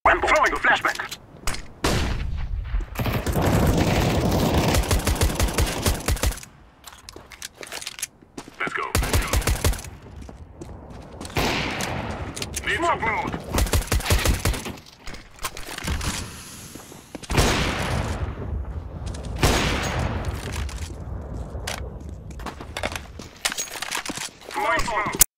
I'm throwing a flashbang. Let's go. Need smoke mode. Throwing smoke.